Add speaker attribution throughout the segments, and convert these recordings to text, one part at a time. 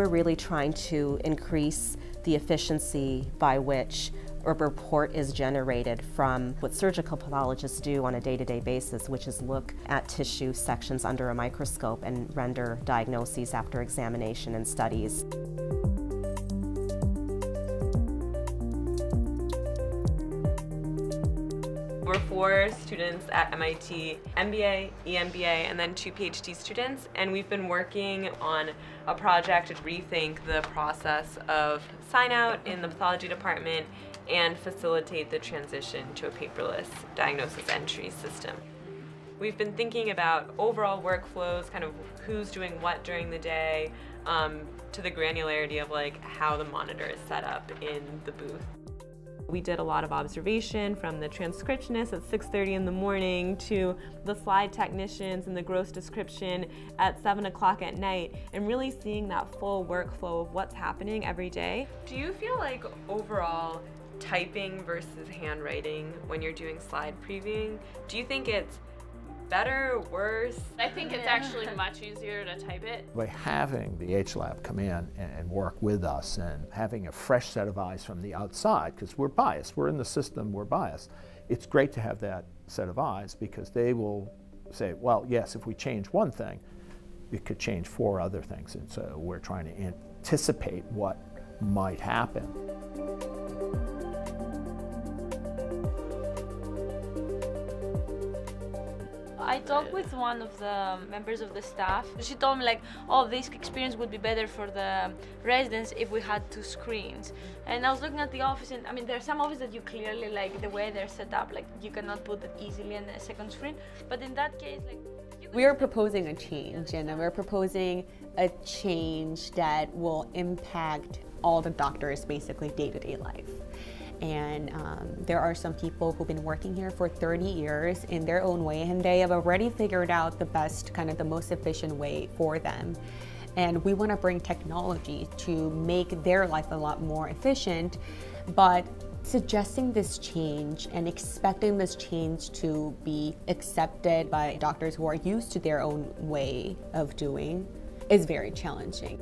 Speaker 1: we're really trying to increase the efficiency by which a report is generated from what surgical pathologists do on a day-to-day basis, which is look at tissue sections under a microscope and render diagnoses after examination and studies.
Speaker 2: We're 4 students at MIT, MBA, EMBA, and then 2 PhD students, and we've been working on a project to rethink the process of sign-out in the pathology department and facilitate the transition to a paperless diagnosis entry system. We've been thinking about overall workflows, kind of who's doing what during the day, to the granularity of like how the monitor is set up in the booth. We did a lot of observation from the transcriptionists at 6:30 in the morning to the slide technicians and the gross description at 7 o'clock at night, and really seeing that full workflow of what's happening every day. Do you feel like overall typing versus handwriting when you're doing slide previewing, do you think it's better, worse?
Speaker 3: I think it's actually much easier to type it.
Speaker 4: By having the H-Lab come in and work with us and having a fresh set of eyes from the outside, because we're biased, we're in the system, we're biased, it's great to have that set of eyes because they will say, well, yes, if we change one thing, it could change 4 other things. And so we're trying to anticipate what might happen.
Speaker 5: I talked with one of the members of the staff. She told me like, oh, this experience would be better for the residents if we had 2 screens. And I was looking at the office, and I mean, there are some offices that you clearly, like the way they're set up, like you cannot put it easily in a second screen. But in that case, like,
Speaker 6: we are proposing a change, and we're proposing a change that will impact all the doctors' basically day-to-day life. And there are some people who've been working here for 30 years in their own way, and they have already figured out the best, kind of the most efficient way for them. And we want to bring technology to make their life a lot more efficient, but suggesting this change and expecting this change to be accepted by doctors who are used to their own way of doing is very challenging.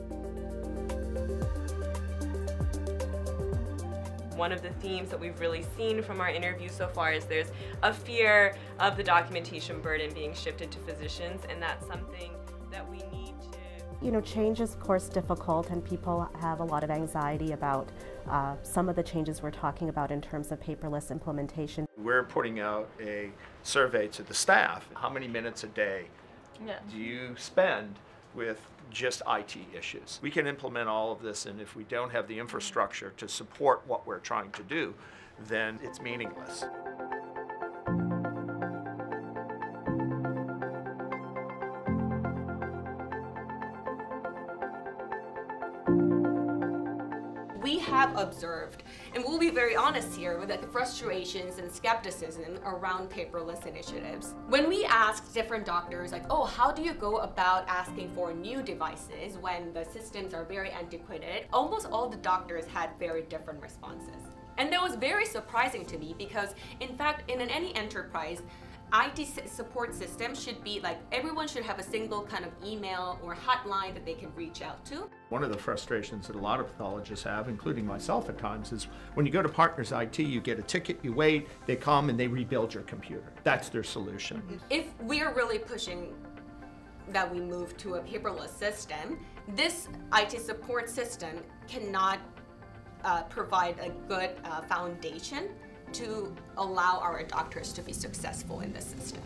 Speaker 2: One of the themes that we've really seen from our interview so far is there's a fear of the documentation burden being shifted to physicians, and that's something that we need to...
Speaker 1: You know, change is of course difficult, and people have a lot of anxiety about some of the changes we're talking about in terms of paperless implementation.
Speaker 4: We're putting out a survey to the staff. How many minutes a day do you spend with just IT issues? We can implement all of this, and if we don't have the infrastructure to support what we're trying to do, then it's meaningless.
Speaker 7: We have observed, and we'll be very honest here, with the frustrations and skepticism around paperless initiatives. When we asked different doctors, like, oh, how do you go about asking for new devices when the systems are very antiquated, almost all the doctors had very different responses. And that was very surprising to me because, in fact, in any enterprise, IT support system should be like, everyone should have a single kind of email or hotline that they can reach out to.
Speaker 4: One of the frustrations that a lot of pathologists have, including myself at times, is when you go to Partners IT, you get a ticket, you wait, they come and they rebuild your computer. That's their solution.
Speaker 7: If we're really pushing that we move to a paperless system, this IT support system cannot provide a good foundation to allow our doctors to be successful in the system.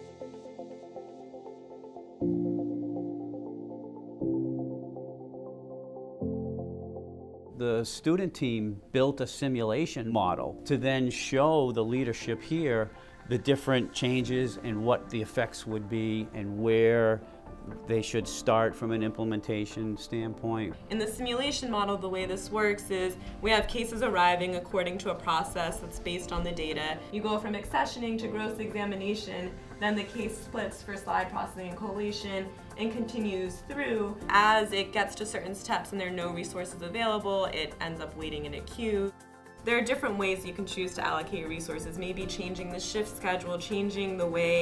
Speaker 8: The student team built a simulation model to then show the leadership here the different changes and what the effects would be and where they should start from an implementation standpoint.
Speaker 2: In the simulation model, the way this works is we have cases arriving according to a process that's based on the data. You go from accessioning to gross examination, then the case splits for slide processing and collation and continues through. As it gets to certain steps and there are no resources available, it ends up waiting in a queue. There are different ways you can choose to allocate your resources, maybe changing the shift schedule, changing the way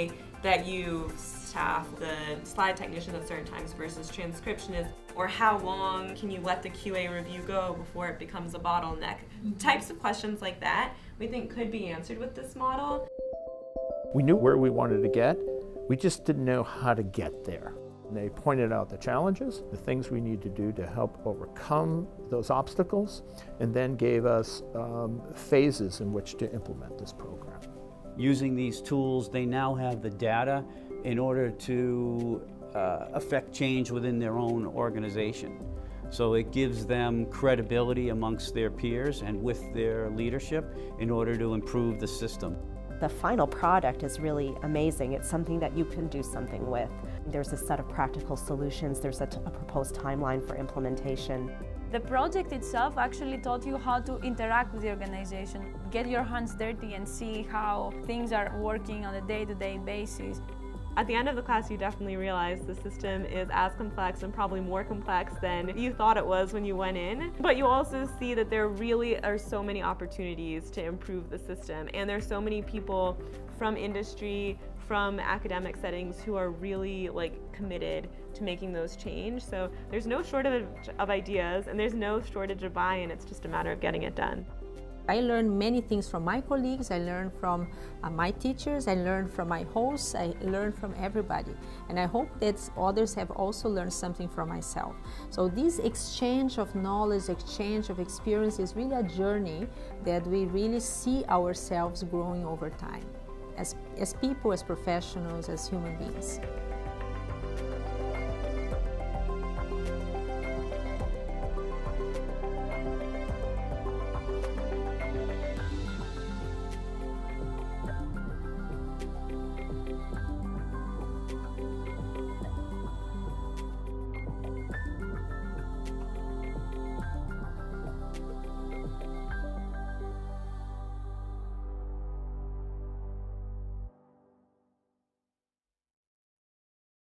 Speaker 2: that you staff the slide technicians at certain times versus transcriptionists, or how long can you let the QA review go before it becomes a bottleneck? Types of questions like that we think could be answered with this model.
Speaker 4: We knew where we wanted to get, we just didn't know how to get there. And they pointed out the challenges, the things we need to do to help overcome those obstacles, and then gave us phases in which to implement this program.
Speaker 8: Using these tools, they now have the data in order to affect change within their own organization. So it gives them credibility amongst their peers and with their leadership in order to improve the system.
Speaker 1: The final product is really amazing. It's something that you can do something with. There's a set of practical solutions. There's a proposed timeline for implementation.
Speaker 5: The project itself actually taught you how to interact with the organization, get your hands dirty and see how things are working on a day-to-day basis.
Speaker 2: At the end of the class, you definitely realize the system is as complex and probably more complex than you thought it was when you went in. But you also see that there really are so many opportunities to improve the system, and there's so many people from industry, from academic settings who are really committed to making those change. So there's no shortage of ideas and there's no shortage of buy-in. It's just a matter of getting it done.
Speaker 9: I learned many things from my colleagues, I learned from my teachers, I learned from my hosts, I learned from everybody. And I hope that others have also learned something from myself. So this exchange of knowledge, exchange of experience is really a journey that we really see ourselves growing over time as people, as professionals, as human beings.